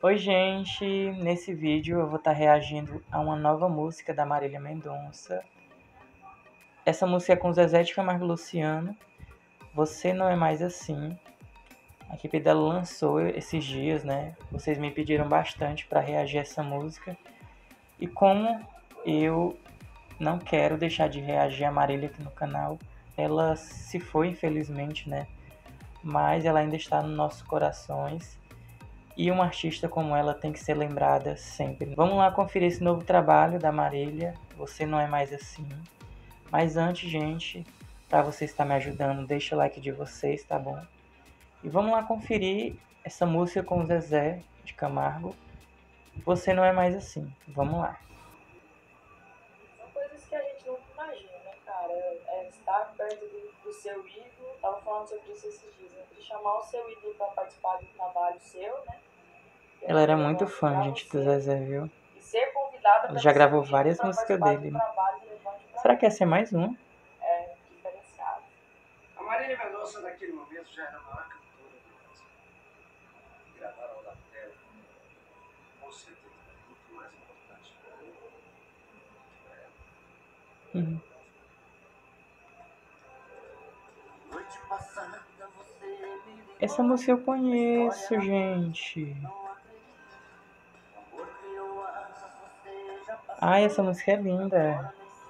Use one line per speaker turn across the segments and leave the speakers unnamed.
Oi gente, nesse vídeo eu vou estar reagindo a uma nova música da Marília Mendonça. Essa música é com Zezé de Camargo e Luciano, Você Não É Mais Assim. A equipe dela lançou esses dias, né? Vocês me pediram bastante para reagir a essa música. E como eu não quero deixar de reagir a Marília aqui no canal, ela se foi infelizmente, né? Mas ela ainda está nos nossos corações. E uma artista como ela tem que ser lembrada sempre. Vamos lá conferir esse novo trabalho da Marília, Você Não É Mais Assim. Mas antes, gente, para você estar me ajudando, deixa o like de vocês, tá bom? E vamos lá conferir essa música com o Zezé de Camargo, Você Não É Mais Assim. Vamos lá.
São coisas que a gente nunca imagina, né, cara? Estar perto do seu ídolo, tava falando sobre isso esses dias, né? De chamar o seu ídolo para participar de um trabalho seu, né?
Ela era
Querendo ou
muito
não,
fã,
para
gente, do
você,
Zezé, viu?
e ser convidada
Ela
pelo
já
seu
gravou
ídolo
várias
para
músicas
participar de um
dele.
trabalho relevante para
Será que
ele.
essa é mais uma?
É diferenciado.
A Marília Mendonça, naquele momento, já era a maior cantora do Brasil. Gravar ao lado dela, com certeza, é muito mais importante para mim do que para ela.
Noite passada você me ligou. Essa música eu conheço, gente. Ai, essa música é linda.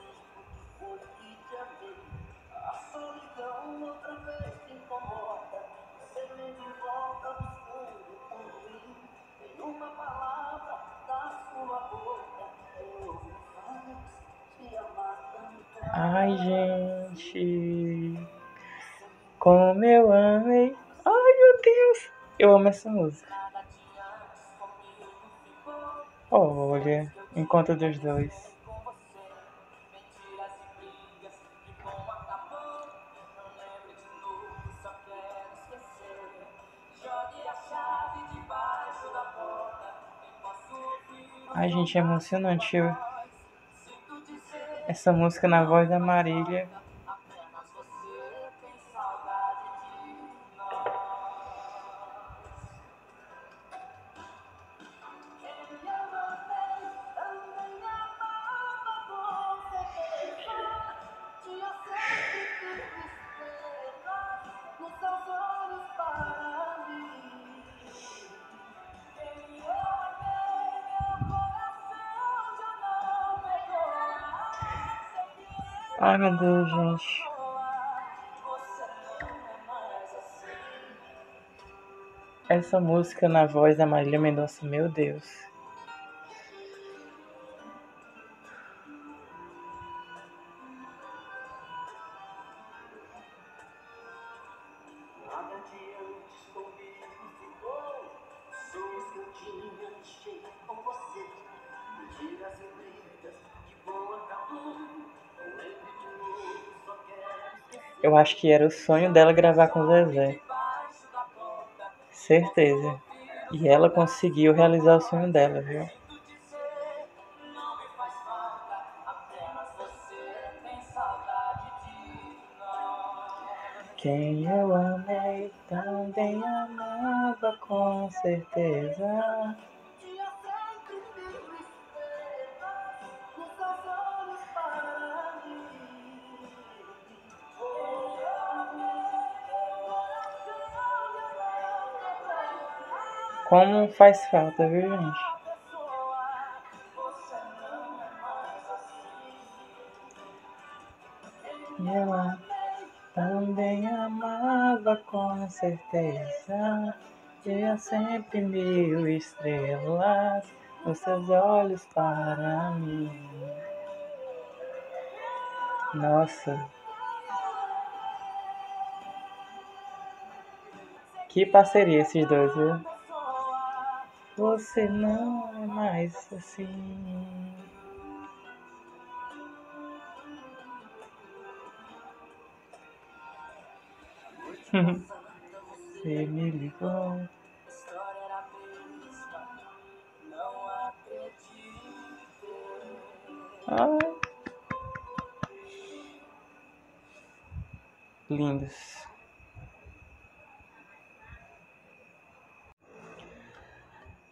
Ai, gente. Como eu amei. Ai, meu Deus. Eu amo essa música. Olha, Encontro dos Dois. Ai, gente, é emocionante. Essa música na voz da Marília. Ai, meu Deus, gente. Essa música na voz da Marília Mendonça, meu Deus.
Nada de antes comigo ficou. Sonhos que eu tinha deixei com você. Mentiras e brigas, que bom acabou. Lembre de novo, só quero esquecer.
Eu acho que era o sonho dela gravar com o Zezé. Certeza. E ela conseguiu realizar o sonho dela, viu? Quem eu amei também amava com certeza. Como faz falta, viu, gente? Ela também amava com certeza. Tinha sempre 1000 estrelas nos seus olhos para mim. Nossa, que parceria esses dois, viu? Você não é mais assim. Você me ligou. Ah, lindos.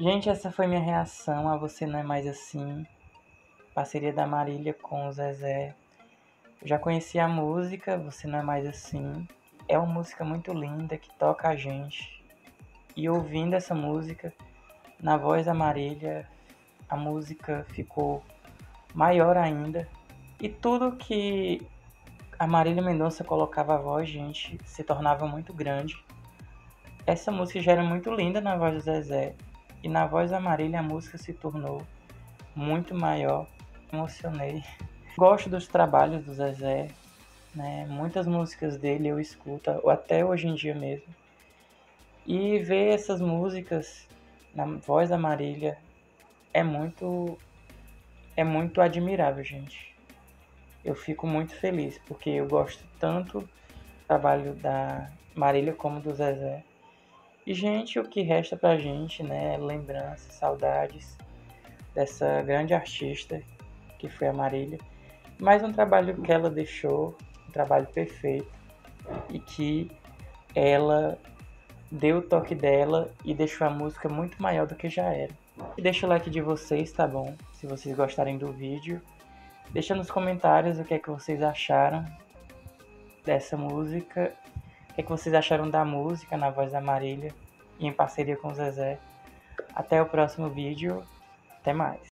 Gente, essa foi minha reação a Você Não É Mais Assim, parceria da Marília com o Zezé. Eu já conheci a música Você Não É Mais Assim. É uma música muito linda que toca a gente. E ouvindo essa música, na voz da Marília, a música ficou maior ainda. E tudo que a Marília Mendonça colocava a voz, gente, se tornava muito grande. Essa música já era muito linda na voz do Zezé. E na voz da Marília a música se tornou muito maior. Me emocionei. Gosto dos trabalhos do Zezé, né? Muitas músicas dele eu escuto, até hoje em dia mesmo. E ver essas músicas na voz da Marília é muito admirável, gente. Eu fico muito feliz, porque eu gosto tanto do trabalho da Marília como do Zezé. E, gente, o que resta pra gente, né? Lembranças, saudades dessa grande artista que foi a Marília. Mais um trabalho que ela deixou, um trabalho perfeito, e que ela deu o toque dela e deixou a música muito maior do que já era. E deixa o like de vocês, tá bom? Se vocês gostarem do vídeo. Deixa nos comentários o que é que vocês acharam dessa música. O que é que vocês acharam da música na voz da Marília e em parceria com o Zezé. Até o próximo vídeo. Até mais.